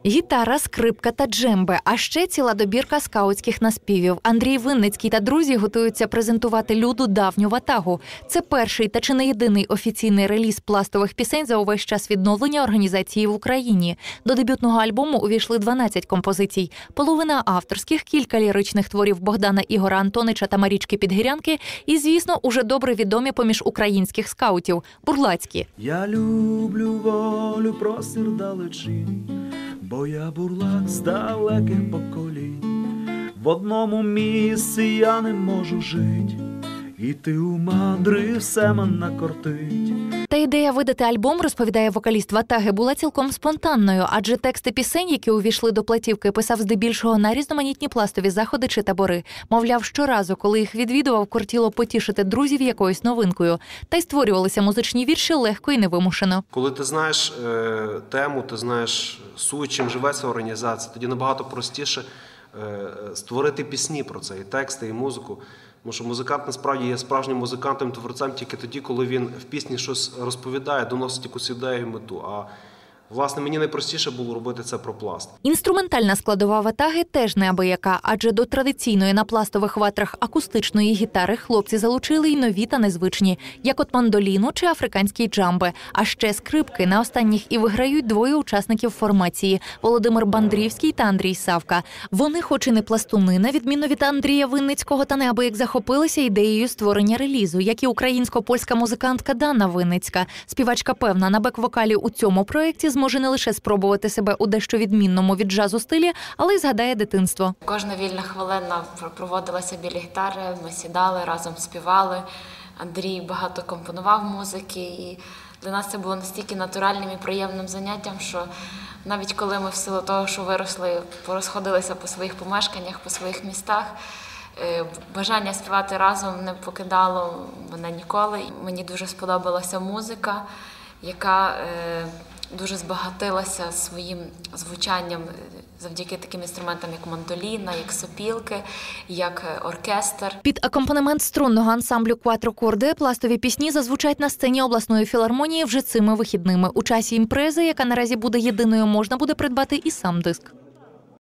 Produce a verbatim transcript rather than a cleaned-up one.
Гітара, скрипка та джембе, а ще ціла добірка скаутських наспівів. Андрій Винницький та друзі готуються презентувати люду давню ватагу. Це перший та чи не єдиний офіційний реліз пластових пісень за увесь час відновлення організації в Україні. До дебютного альбому увійшли дванадцять композицій. Половина авторських, кілька ліричних творів Богдана Ігора Антонича та Марічки Підгірянки і, звісно, уже добре відомі поміж українських скаутів – бурлацькі. Я люблю волю, простір далечінь, бо я бурлак з далеких поколінь. В одному місці я не можу жить, і ти у мандри все мене кортить. Та ідея видати альбом, розповідає вокаліст Ватаги, була цілком спонтанною, адже тексти пісень, які увійшли до платівки, писав здебільшого на різноманітні пластові заходи чи табори. Мовляв, щоразу, коли їх відвідував, кортіло потішити друзів якоюсь новинкою. Та й створювалися музичні вірші легко і невимушено. Коли ти знаєш е, тему, ти знаєш суть, чим живе ця організація, тоді набагато простіше е, створити пісні про це, і тексти, і музику. Тому що музикант насправді є справжнім музикантом і творцем тільки тоді, коли він в пісні щось розповідає, доносить якусь ідею і мету. А власне, мені найпростіше було робити це про пласт. Інструментальна складова Ватаги теж неабияка, адже до традиційної на пластових ватрах акустичної гітари хлопці залучили й нові та незвичні, як от мандоліну чи африканський джамбе. А ще скрипки. На останніх і виграють двоє учасників формації – Володимир Бандрівський та Андрій Савка. Вони, хоч і не пластуни, на відміну від Андрія Винницького, та неабияк захопилися ідеєю створення релізу, як і українсько-польська музикантка Дана Винницька. Співачка певна, на бек-вокалі у цьому проєкті може не лише спробувати себе у дещо відмінному від джазу стилі, але й згадає дитинство. Кожна вільна хвилина проводилася біля гітари, ми сідали, разом співали. Андрій багато компонував музики, і для нас це було настільки натуральним і приємним заняттям, що навіть коли ми в силу того, що виросли, порозходилися по своїх помешканнях, по своїх містах, бажання співати разом не покидало мене ніколи. Мені дуже сподобалася музика, яка дуже збагатилася своїм звучанням завдяки таким інструментам, як мандоліна, як сопілки, як оркестр. Під акомпанемент струнного ансамблю «Кватрокорди» пластові пісні зазвучать на сцені обласної філармонії вже цими вихідними. У часі імпрези, яка наразі буде єдиною, можна буде придбати і сам диск.